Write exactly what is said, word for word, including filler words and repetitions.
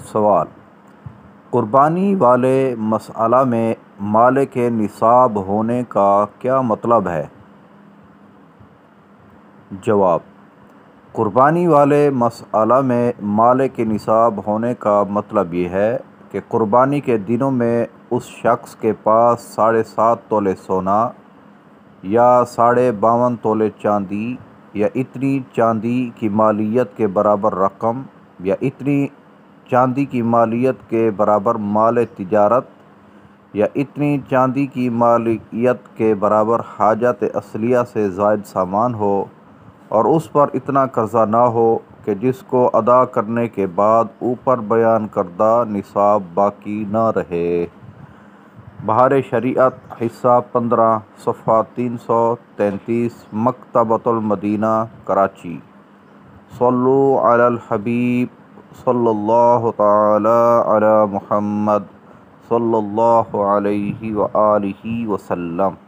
سوال: قربانی والے مسئلہ میں مال کے نصاب ہونے کا کیا مطلب ہے؟ جواب: قربانی والے مسئلہ میں مال کے نصاب ہونے کا مطلب یہ ہے کہ قربانی کے دنوں میں اس شخص کے پاس ساڑھے سات تولے سونا یا ساڑھے باون تولے چاندی یا اتنی چاندی کی مالیت کے برابر رقم یا اتنی چاندی کی مالیت کے برابر مال تجارت یا اتنی چاندی کی مالیت کے برابر حاجت اصلیہ سے زائد سامان ہو اور اس پر اتنا قرضہ نہ ہو کہ جس کو ادا کرنے کے بعد اوپر بیان کردہ نصاب باقی نہ رہے۔ بہار شریعت حصہ پندرہ صفحہ تین سو تینتیس مکتبۃ المدینہ کراچی۔ صلو علی الحبیب صلی اللہ تعالی علی محمد صلی اللہ علیہ وآلہ وسلم۔